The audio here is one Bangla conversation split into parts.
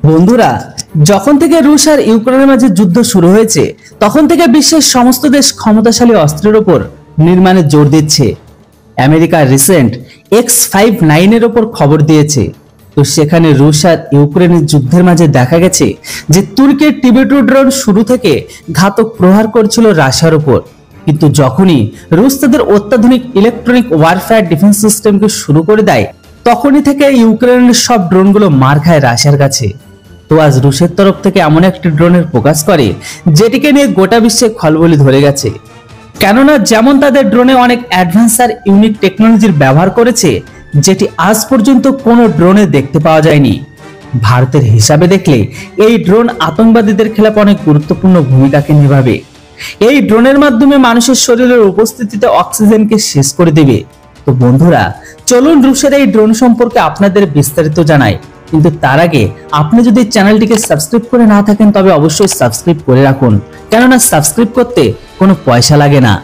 বন্ধুরা, যখন থেকে রুশ আর ইউক্রেনের মাঝে যুদ্ধ শুরু হয়েছে তখন থেকে বিশ্বের সমস্ত দেশ ক্ষমতাশালী অস্ত্রের উপর নির্মাণে জোর দিচ্ছে। আমেরিকা রিসেন্ট X-59 এর উপর খবর দিয়েছে। তো সেখানে রুশ আর ইউক্রেনের যুদ্ধের মাঝে দেখা গেছে যে তুর্কির TB2 ড্রোন শুরু থেকে ঘাতক প্রহার করছিল রাশিয়ার উপর, কিন্তু যখনই রুশ তাদের অত্যাধুনিক ইলেকট্রনিক ওয়ারফেয়ার ডিফেন্স সিস্টেমকে শুরু করে দেয় তখনই থেকে ইউক্রেনের সব ড্রোনগুলো মার খায় রাশিয়ার কাছে। তো আজ রুশের তরফ থেকে এমন একটি ড্রোনের প্রকাশ করে যেটিকে নিয়ে গোটা বিশ্বে খলবলি ধরে গেছে। কেননা যেমন তাদের ড্রোনে অনেক অ্যাডভান্স আর ইউনিক টেকনোলজির ব্যবহার করেছে যেটি আজ পর্যন্ত কোনো ড্রোনে দেখতে পাওয়া যায়নি। ভারতের হিসাবে দেখলে এই ড্রোন আতঙ্কবাদীদের খেলাফ অনেক গুরুত্বপূর্ণ ভূমিকাকে নিভাবে। এই ড্রোনের মাধ্যমে মানুষের শরীরের উপস্থিতিতে অক্সিজেনকে শেষ করে দেবে। তো বন্ধুরা, চলুন রুশের এই ড্রোন সম্পর্কে আপনাদের বিস্তারিত জানাই। কিন্তু তার আগে আপনি যদি চ্যানেলটিকে সাবস্ক্রাইব করে না থাকেন তবে অবশ্যই সাবস্ক্রাইব করে রাখুন, কেননা সাবস্ক্রাইব করতে কোনো পয়সা লাগে না।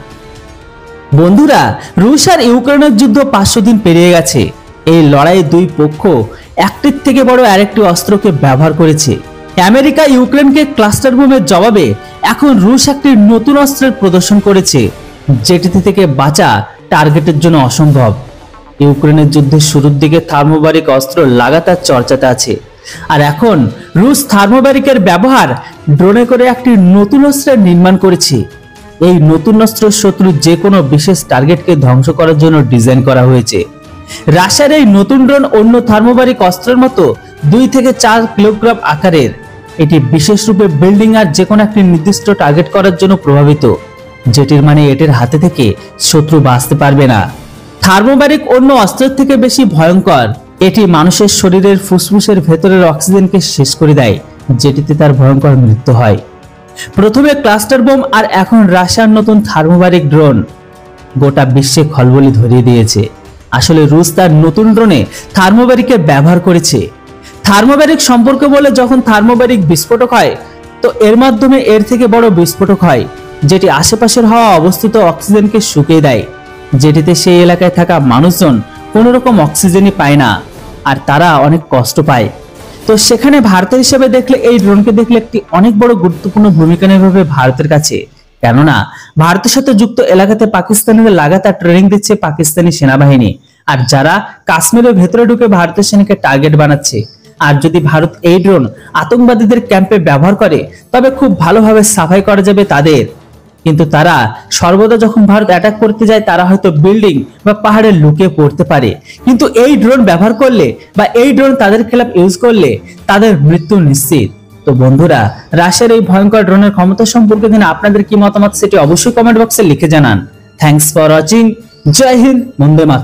বন্ধুরা, রুশ আর ইউক্রেনের যুদ্ধ 500 দিন পেরিয়ে গেছে। এই লড়াইয়ে দুই পক্ষ একটির থেকে বড় আরেকটি অস্ত্রকে ব্যবহার করেছে। আমেরিকা ইউক্রেনকে ক্লাস্টার বোমের জবাবে এখন রুশ একটি নতুন অস্ত্রের প্রদর্শন করেছে যেটি থেকে বাঁচা টার্গেটের জন্য অসম্ভব। ইউক্রেনের যুদ্ধের শুরুর দিকে থার্মোবারিক অস্ত্র লাগাতার চর্চাতে আছে, আর এখন রুশ থার্মোবারিকের ব্যবহার ড্রোনে করে একটি নতুন অস্ত্রের নির্মাণ করেছে। এই নতুন অস্ত্র শত্রু যে কোনো বিশেষ টার্গেটকে ধ্বংস করার জন্য ডিজাইন করা হয়েছে। রাশিয়ার এই নতুন ড্রোন অন্য থার্মোবারিক অস্ত্রের মতো 2 থেকে 4 কিলোগ্রাম আকারের। এটি বিশেষ রূপে বিল্ডিং আর যে কোনো একটি নির্দিষ্ট টার্গেট করার জন্য প্রভাবিত, যেটির মানে এটির হাতে থেকে শত্রু বাঁচতে পারবে না। থার্মোবারিক অন্য অস্ত্রের থেকে বেশি ভয়ঙ্কর। এটি মানুষের শরীরের ফুসফুসের ভেতরের অক্সিজেনকে শেষ করে দেয়, যেটিতে তার ভয়ঙ্কর মৃত্যু হয়। প্রথমে ক্লাস্টার বোম আর এখন রাশিয়ার নতুন থার্মোবারিক ড্রোন গোটা বিশ্বে খলবলি ধরিয়ে দিয়েছে। আসলে রুশ তার নতুন ড্রোনে থার্মোবারিকের ব্যবহার করেছে। থার্মোবারিক সম্পর্কে বলে, যখন থার্মোবারিক বিস্ফোরক হয় তো এর মাধ্যমে এর থেকে বড় বিস্ফোরক হয় যেটি আশেপাশের হওয়া অবস্থিত অক্সিজেনকে শুকিয়ে দেয়, যেটিতে সেই এলাকায় থাকা মানুষজন কোনো রকম অক্সিজেনই পায় না আর তারা অনেক কষ্ট পায়। তো সেখানে ভারতের হিসেবে দেখলে এই ড্রোনকে দেখলে একটি অনেক বড় গুরুত্বপূর্ণ ভূমিকা নেবে ভারতের কাছে, কেননা ভারতের সাথে যুক্ত এলাকাতে পাকিস্তানিদের লাগাতার ট্রেনিং দিচ্ছে পাকিস্তানি সেনাবাহিনী, আর যারা কাশ্মীরের ভেতরে ঢুকে ভারতের সেনাকে টার্গেট বানাচ্ছে। আর যদি ভারত এই ড্রোন আতঙ্কবাদীদের ক্যাম্পে ব্যবহার করে তবে খুব ভালোভাবে সাফাই করা যাবে তাদের। কিন্তু তারা সর্বদা যখন ভারত অ্যাটাক করতে যায় তারা হয়তো বিল্ডিং বা পাহাড়ে লুকিয়ে পড়তে পারে, কিন্তু এই ড্রোন ব্যবহার করলে বা এই ড্রোন তাদের খেলাফ ইউজ করলে তাদের মৃত্যু নিশ্চিত। তো বন্ধুরা, রাশিয়ার এই ভয়ঙ্কর ড্রোনের ক্ষমতা সম্পর্কে আপনাদের কি মতামত সেটি অবশ্যই কমেন্ট বক্সে লিখে জানান। Thanks for watching. জয় হিন্দ, বন্দে মাতরম।